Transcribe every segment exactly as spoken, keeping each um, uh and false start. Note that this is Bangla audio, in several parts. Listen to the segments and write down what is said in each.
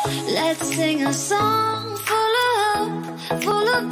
Let's sing a song full of hope, full of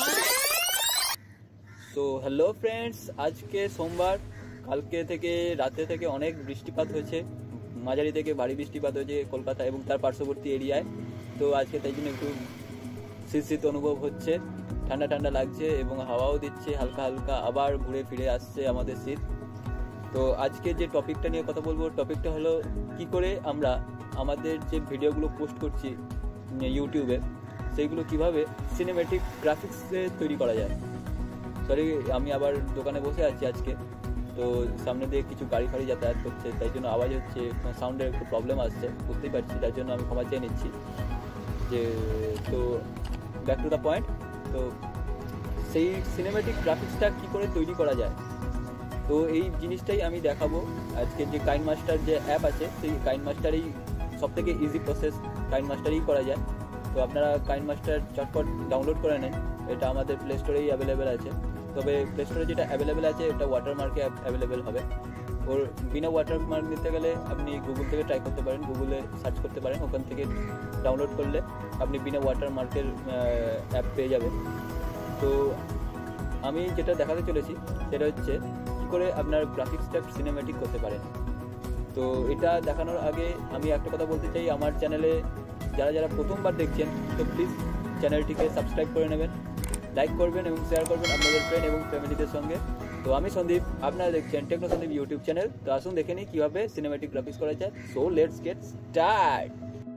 তো হ্যালো ফ্রেন্ডস, আজকে সোমবার, কালকে থেকে রাতে থেকে অনেক বৃষ্টিপাত হয়েছে, মাঝারি থেকে ভারী বৃষ্টিপাত হয়েছে কলকাতা এবং তার পার্শ্ববর্তী এরিয়ায়। তো আজকে তাই জন্য একটু শীত শীত অনুভব হচ্ছে, ঠান্ডা ঠান্ডা লাগছে এবং হাওয়াও দিচ্ছে হালকা হালকা, আবার ঘুরে ফিরে আসছে আমাদের শীত। তো আজকে যে টপিকটা নিয়ে কথা বলবো, টপিকটা হলো কি করে আমরা আমাদের যে ভিডিওগুলো পোস্ট করছি ইউটিউবে, সেইগুলো কিভাবে সিনেম্যাটিক গ্রাফিক্সে তৈরি করা যায়। সরি, আমি আবার দোকানে বসে আছি আজকে, তো সামনে দিয়ে কিছু গাড়ি ফাড়ি যাতায়াত করছে, তাই জন্য আওয়াজ হচ্ছে, সাউন্ডের একটু প্রবলেম আসছে, বুঝতেই পারছি, তার জন্য আমি ক্ষমা চেয়ে নিচ্ছি। যে তো ব্যাক টু দ্য পয়েন্ট, তো সেই সিনেম্যাটিক গ্রাফিক্সটা কী করে তৈরি করা যায়, তো এই জিনিসটাই আমি দেখাবো আজকে। যে কাইনমাস্টার যে অ্যাপ আছে, সেই কাইনমাস্টারেই সব থেকে ইজি প্রসেস, কাইনমাস্টারেই করা যায়। তো আপনারা কাইনমাস্টার চটপট ডাউনলোড করে নেন, এটা আমাদের প্লে স্টোরেই অ্যাভেলেবেল আছে। তবে প্লে স্টোরে যেটা অ্যাভেলেবেল আছে এটা ওয়াটারমার্কে অ্যাভেলেবেল হবে। ওর বিনা ওয়াটারমার্ক নিতে গেলে আপনি গুগল থেকে ট্রাই করতে পারেন, গুগলে সার্চ করতে পারেন, ওখান থেকে ডাউনলোড করলে আপনি বিনা ওয়াটারমার্কের অ্যাপ পেয়ে যাবেন। তো আমি যেটা দেখাতে চলেছি সেটা হচ্ছে কী করে আপনার গ্রাফিক্সটা সিনেম্যাটিক করতে পারেন। তো এটা দেখানোর আগে আমি একটা কথা বলতে চাই, আমার চ্যানেলে যারা যারা প্রথমবার দেখছেন, তো প্লিজ চ্যানেলটিকে সাবস্ক্রাইব করে নেবেন, লাইক করবেন এবং শেয়ার করবেন আপনাদের ফ্রেন্ড এবং ফ্যামিলিদের সঙ্গে। তো আমি সন্দীপ, আপনারা দেখছেন টেকনো সন্দীপ ইউটিউব চ্যানেল। তো আসুন দেখে নিই কীভাবে সিনেম্যাটিক গ্রাফিক্স করা যায়। So let's get start.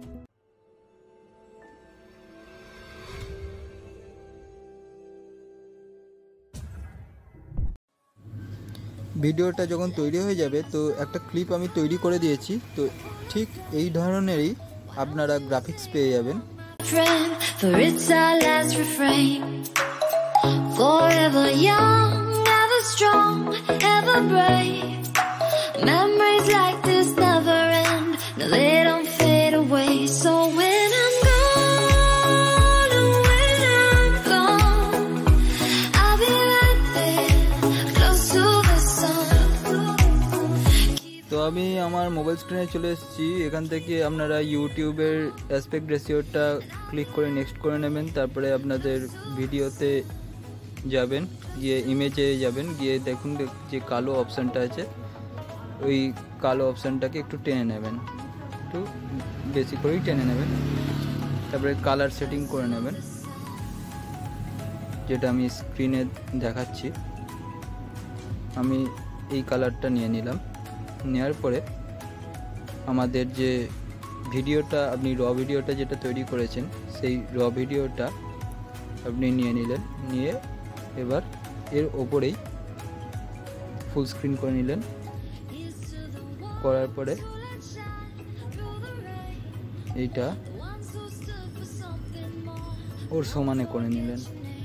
ভিডিওটা যখন তৈরি হয়ে যাবে, তো একটা ক্লিপ আমি তৈরি করে দিয়েছি, তো ঠিক এই ধরনেরই আপনারা গ্রাফিক্স পেয়ে যাবেন। For it's our last refrain. Forever young, ever strong, ever brave. Memories like this never end, no they don't fade away. So when I'm gone, and when I'm gone, I'll be right there, close to the sun. তো আমি আমার মোবাইল স্ক্রিনে চলে এসেছি। এখান থেকে আপনারা ইউটিউবের অ্যাসপেক্ট রেশিওটা ক্লিক করে নেক্সট করে নেবেন, তারপরে আপনাদের ভিডিওতে যাবেন, গিয়ে ইমেজে যাবেন, গিয়ে দেখুন যে কালো অপশানটা আছে, ওই কালো অপশানটাকে একটু টেনে নেবেন, একটু বেশি করেই টেনে নেবেন। তারপরে কালার সেটিং করে নেবেন, যেটা আমি স্ক্রিনে দেখাচ্ছি। আমি এই কালারটা নিয়ে নিলাম। নেওয়ার পরে আমাদের যে ভিডিওটা, আপনি র ভিডিওটা যেটা তৈরি করেছেন, সেই র ভিডিওটা আপনি নিয়ে নিলেন, নিয়ে এবার এর ওপরেই ফুল স্ক্রিন করে নিলেন। করার পরে এইটা ওর সমানে করে নিলেন।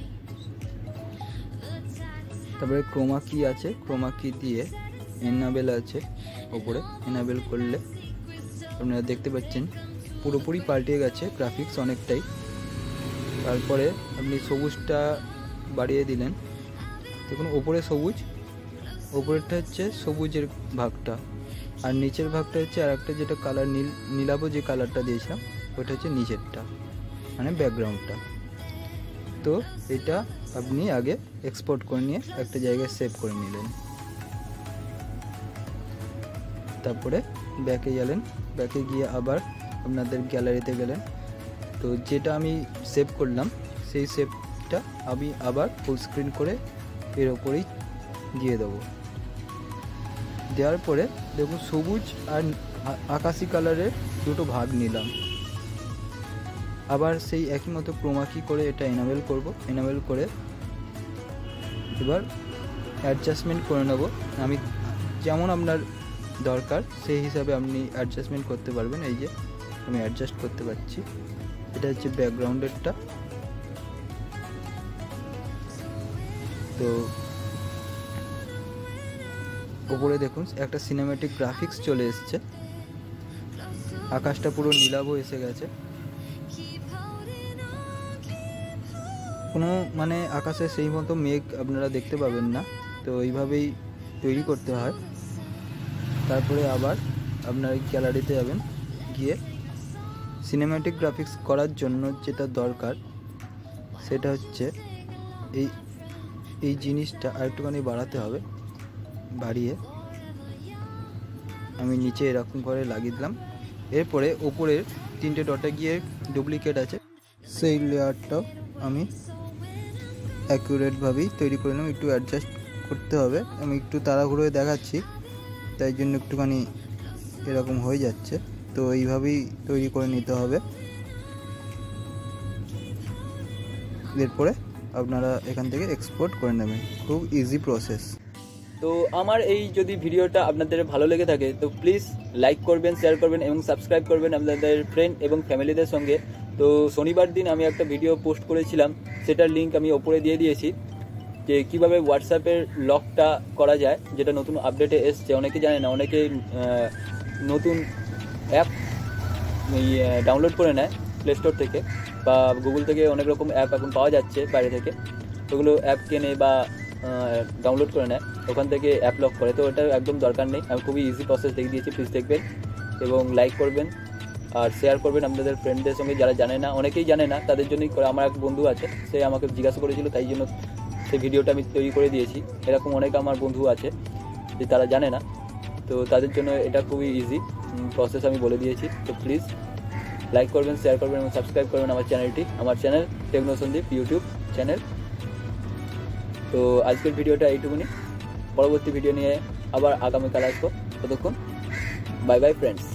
তারপরে ক্রোমা কি আছে, ক্রোমা কি দিয়ে এনাবেল আছে ওপরে, এনাবেল করলে আপনারা দেখতে পাচ্ছেন পুরোপুরি পাল্টে গেছে গ্রাফিক্স অনেকটাই। তারপরে আপনি সবুজটা বাড়িয়ে দিলেন, দেখুন ওপরে সবুজ, ওপরেরটা হচ্ছে সবুজের ভাগটা, আর নিচের ভাগটা হচ্ছে আর একটা যেটা কালার নীল নীলাবো যে কালারটা দিয়েছিলাম, ওটা হচ্ছে নিচেরটা, মানে ব্যাকগ্রাউন্ডটা। তো এটা আপনি আগে এক্সপোর্ট করে নিয়ে একটা জায়গায় সেভ করে নিলেন। তারপরে ব্যাকে গেলেন, ব্যাকে গিয়ে আবার আপনাদের গ্যালারিতে গেলেন। তো যেটা আমি সেভ করলাম সেই সেভটা আমি আবার ফুল স্ক্রিন করে এর ওপরেই দিয়ে দেবো। দেওয়ার পরে দেখুন সবুজ আর আকাশি কালারের দুটো ভাগ নিলাম। আবার সেই একই মতো ক্রোমা কি করে এটা এনাবেল করব, এনাবেল করে এবার অ্যাডজাস্টমেন্ট করে নেব। আমি যেমন আপনার দরকার সেই হিসাবে আপনি অ্যাডজাস্টমেন্ট করতে পারবেন। এই যে আমি অ্যাডজাস্ট করতে পারছি, এটা হচ্ছে ব্যাকগ্রাউন্ডেরটা। তো ওপরে দেখুন একটা সিনেম্যাটিক গ্রাফিক্স চলে এসছে, আকাশটা পুরো নীলাভ এসে গেছে। কোনো মানে আকাশে সেই মতো মেঘ আপনারা দেখতে পাবেন না, তো এইভাবেই তৈরি করতে হয়। তারপরে আবার আপনারা গ্যালারিতে যাবেন, গিয়ে সিনেম্যাটিক গ্রাফিক্স করার জন্য যেটা দরকার সেটা হচ্ছে এই এই জিনিসটা আরেকটুখানি বাড়াতে হবে। বাড়িয়ে আমি নিচে এরকম করে লাগিয়ে দিলাম। এরপরে ওপরের তিনটে ডটে গিয়ে ডুপ্লিকেট আছে সেই লেয়ারটাও আমি অ্যাকুরেটভাবেই তৈরি করে নিলাম। একটু অ্যাডজাস্ট করতে হবে, আমি একটু তাড়াহুড়োয় দেখাচ্ছি তাই জন্য একটুখানি এরকম হয়ে যাচ্ছে। তো এইভাবেই তৈরি করে নিতে হবে। এরপরে আপনারা এখান থেকে এক্সপোর্ট করে নেবেন, খুব ইজি প্রসেস। তো আমার এই যদি ভিডিওটা আপনাদের ভালো লেগে থাকে তো প্লিজ লাইক করবেন, শেয়ার করবেন এবং সাবস্ক্রাইব করবেন আপনাদের ফ্রেন্ড এবং ফ্যামিলিদের সঙ্গে। তো শনিবার দিন আমি একটা ভিডিও পোস্ট করেছিলাম, সেটার লিঙ্ক আমি ওপরে দিয়ে দিয়েছি, যে কীভাবে হোয়াটসঅ্যাপের লকটা করা যায়, যেটা নতুন আপডেটে এসছে। অনেকে জানে না, অনেকে নতুন অ্যাপ ডাউনলোড করে নেয় প্লে স্টোর থেকে বা গুগল থেকে। অনেক রকম অ্যাপ এখন পাওয়া যাচ্ছে বাইরে থেকে, ওগুলো অ্যাপ কেনে বা ডাউনলোড করে নেয়, ওখান থেকে অ্যাপ লক করে। তো এটা একদম দরকার নেই, আমি খুবই ইজি প্রসেস দেখিয়ে দিয়েছি। প্লিজ দেখবেন এবং লাইক করবেন আর শেয়ার করবেন আপনাদের ফ্রেন্ডদের সঙ্গে যারা জানে না। অনেকেই জানে না, তাদের জন্যই করে। আমার এক বন্ধু আছে, সে আমাকে জিজ্ঞাসা করেছিল, তাই জন্য সেই ভিডিওটা আমি তৈরি করে দিয়েছি। এরকম অনেক আমার বন্ধু আছে যে তারা জানে না, তো তাদের জন্য এটা খুবই ইজি প্রসেস আমি বলে দিয়েছি। তো প্লিজ লাইক করবেন, শেয়ার করবেন এবং সাবস্ক্রাইব করবেন আমার চ্যানেলটি, আমার channel Techno Sandeep YouTube channel. তো আজকের ভিডিওটা এইটুকুনি, পরবর্তী ভিডিও নিয়ে আবার আগামীকাল আসবো। ততক্ষণ বাই বাই ফ্রেন্ডস।